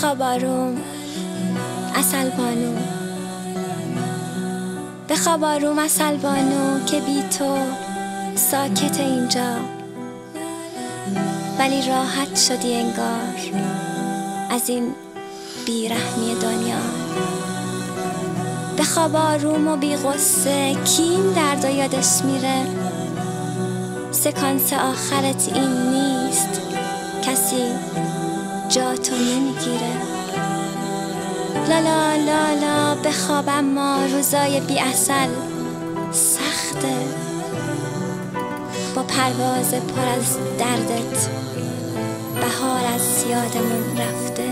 بخواب آروم عسل بانو، بخواب آروم عسل بانو که بی تو ساکت اینجا، ولی راحت شدی انگار از این بیرحمی دنیا. بخواب آروم و بی غصه کی این درد یادش میره، سکانس آخرت این نیست کسی جا تو نمیگیره. لالا لالا بخواب اما روزای بی عسل سخته، با پرواز پر از دردت بهار از یادمون رفته.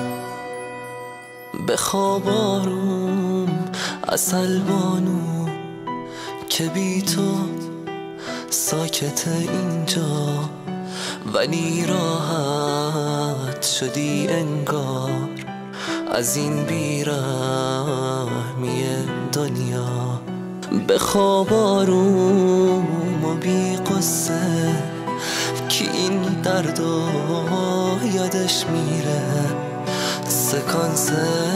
بخواب آروم عسل بانو که بی تو ساکت اینجا، ولی راحت شدی انگار از این بیرحمی دنیا. بخواب آروم و بی قصه که این دردو یادش میره، سکانس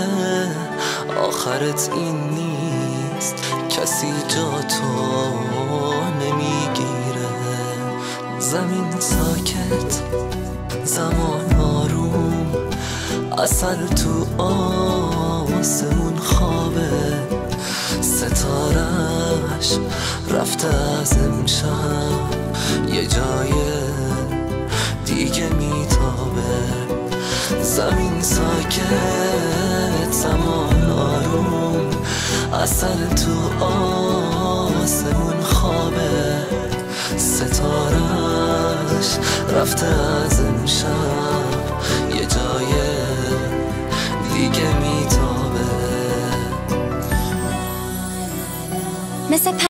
آخرت این نیست کسی جا تو نمیگیره. زمین ساکت زمان آروم، عسل تو آسمون خوابه، ستارش رفته از امشب یه جای دیگه میتابه. زمین ساکت زمان آروم، عسل تو آسمون خوابه، ستارش رفته از امشب یه جای دیگه میتابه. مثل